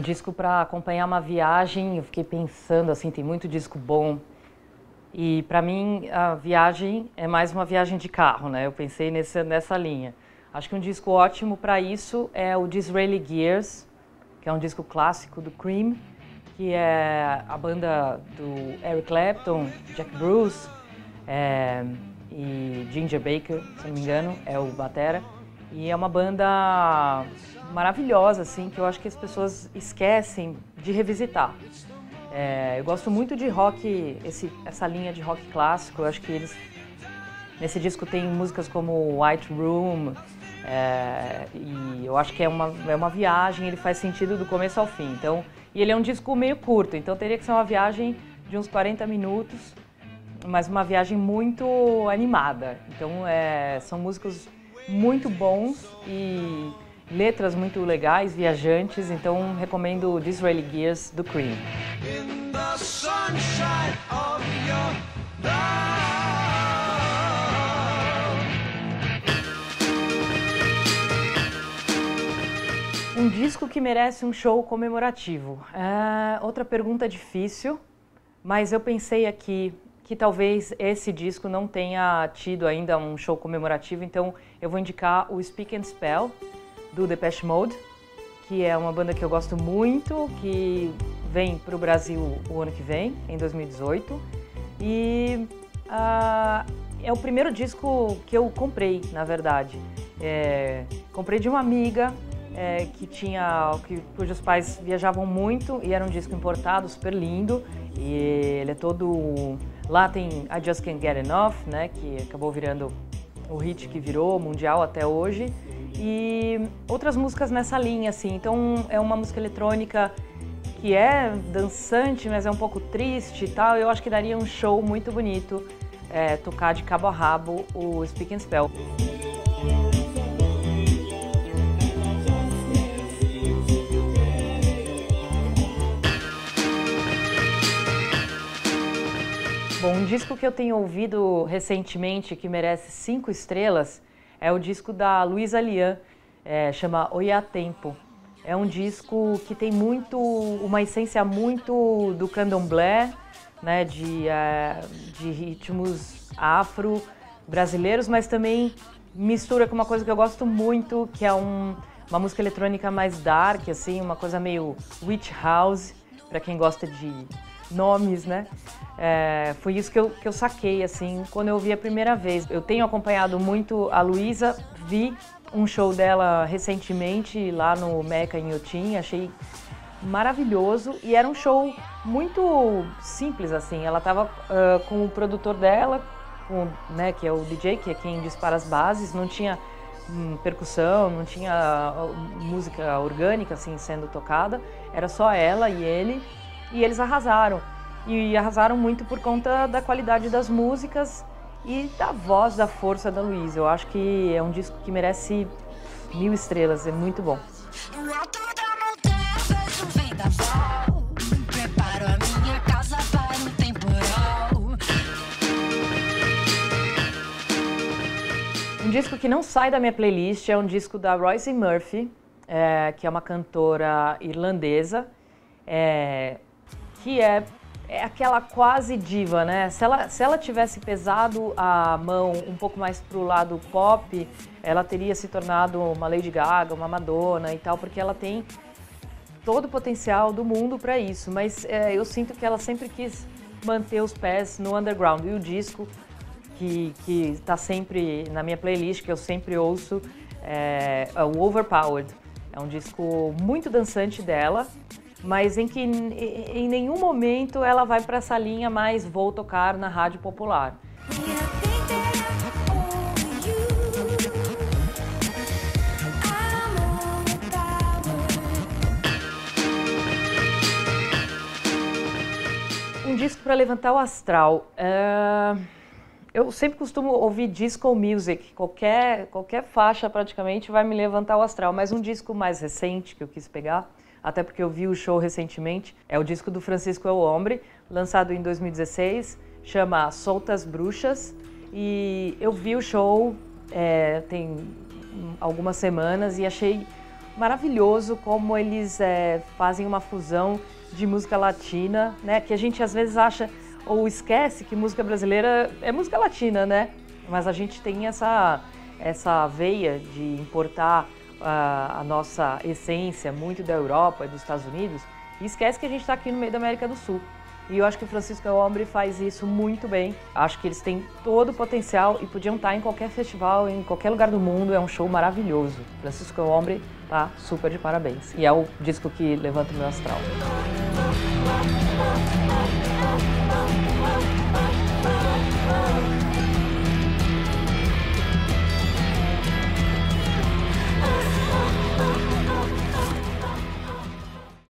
disco para acompanhar uma viagem. Eu fiquei pensando, assim, tem muito disco bom. E para mim a viagem é mais uma viagem de carro, né? Eu pensei nessa linha. Acho que um disco ótimo para isso é o Disraeli Gears, que é um disco clássico do Cream, que é a banda do Eric Clapton, Jack Bruce e Ginger Baker, se não me engano, é o batera. E é uma banda maravilhosa, assim, que eu acho que as pessoas esquecem de revisitar. Eu gosto muito de rock, essa linha de rock clássico. Eu acho que eles, nesse disco, tem músicas como White Room, e eu acho que é uma viagem, ele faz sentido do começo ao fim. Então, e ele é um disco meio curto, então teria que ser uma viagem de uns 40 minutos, mas uma viagem muito animada. Então, são músicos muito bons e letras muito legais, viajantes, então recomendo o Disraeli Gears do Cream. In the sunshine of your love. Um disco que merece um show comemorativo. Outra pergunta difícil, mas eu pensei aqui que talvez esse disco não tenha tido ainda um show comemorativo, então eu vou indicar o Speak and Spell, do Depeche Mode, que é uma banda que eu gosto muito, que vem para o Brasil o ano que vem, em 2018. E é o primeiro disco que eu comprei, na verdade. Comprei de uma amiga cujos pais viajavam muito, e era um disco importado, super lindo. E ele é todo... Lá tem I Just Can't Get Enough, né, que acabou virando o hit que virou mundial até hoje. E outras músicas nessa linha, assim. Então é uma música eletrônica que é dançante, mas é um pouco triste e tal. Eu acho que daria um show muito bonito tocar de cabo a rabo o Speak and Spell. Bom, um disco que eu tenho ouvido recentemente que merece 5 estrelas é o disco da Luísa Lian, chama Oiá Tempo. É um disco que tem uma essência muito do candomblé, né, de ritmos afro-brasileiros, mas também mistura com uma coisa que eu gosto muito, que é uma música eletrônica mais dark, assim, uma coisa meio witch house, para quem gosta de nomes, né? Foi isso que eu saquei, assim, quando eu ouvi a primeira vez. Eu tenho acompanhado muito a Luísa, vi um show dela recentemente lá no Meca em Inhotim, achei maravilhoso, e era um show muito simples, assim. Ela estava com o produtor dela, né, que é o DJ, que é quem dispara as bases, não tinha percussão, não tinha música orgânica, assim, sendo tocada, era só ela e ele. E eles arrasaram. E arrasaram muito por conta da qualidade das músicas e da voz, da força da Luísa. Eu acho que é um disco que merece 1000 estrelas, é muito bom. Um disco que não sai da minha playlist é um disco da Roisin Murphy, que é uma cantora irlandesa, que é aquela quase diva, né? Se ela tivesse pesado a mão um pouco mais pro lado pop, ela teria se tornado uma Lady Gaga, uma Madonna e tal, porque ela tem todo o potencial do mundo para isso. Mas eu sinto que ela sempre quis manter os pés no underground. E o disco que está sempre na minha playlist, que eu sempre ouço, é o Overpowered. É um disco muito dançante dela, mas em que em nenhum momento ela vai para essa linha mais vou tocar na rádio popular. Um disco para levantar o astral. Eu sempre costumo ouvir disco music, qualquer faixa praticamente vai me levantar o astral, mas um disco mais recente que eu quis pegar, até porque eu vi o show recentemente, é o disco do Francisco El Hombre, lançado em 2016, chama Soltas Bruxas, e eu vi o show tem algumas semanas e achei maravilhoso como eles fazem uma fusão de música latina, né? Que a gente às vezes acha ou esquece que música brasileira é música latina, né? Mas a gente tem essa veia de importar a nossa essência muito da Europa e dos Estados Unidos e esquece que a gente está aqui no meio da América do Sul. E eu acho que o Francisco Elombre faz isso muito bem. Acho que eles têm todo o potencial e podiam estar em qualquer festival, em qualquer lugar do mundo. É um show maravilhoso. Francisco Elombre tá super de parabéns. E é o disco que levanta o meu astral.